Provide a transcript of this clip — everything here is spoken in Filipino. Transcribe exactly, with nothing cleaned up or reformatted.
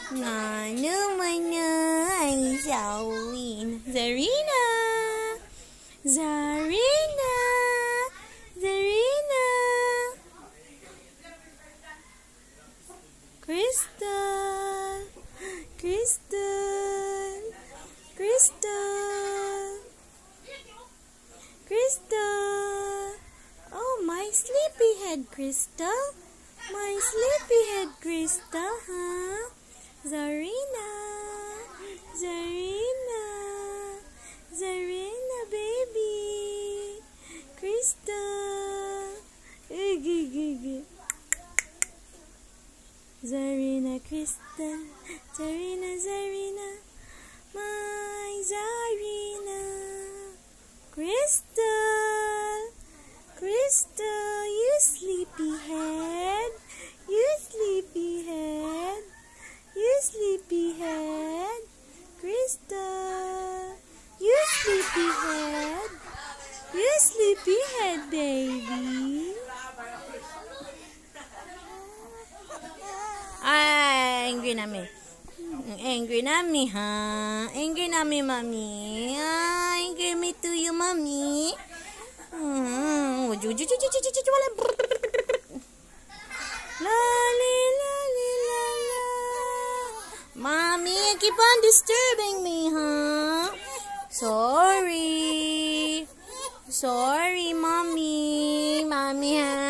Ano mana ay Zawin. Zarhynna! Zarhynna! Zarhynna! Crystal! Crystal! Crystal! Crystal! Oh, my sleepyhead, Crystal! My sleepyhead, Crystal, huh? Zarhynna! Zarhynna! Zarhynna, baby! Crystal! Zarhynna, Crystal! Zarhynna, Zarhynna! My Zarhynna! Crystal! Crystal, you sleepyhead! You sleepyhead! You sleepyhead! Crystal! You sleepyhead! You sleepyhead, baby! Ay, angry na me. Angry na me, ha? Angry na me, mommy. Ah, angry me to you, mommy. Hmm. Lali, lali, la, la. Mommy, you keep on disturbing me, huh? Sorry. Sorry, mommy. Mommy, huh?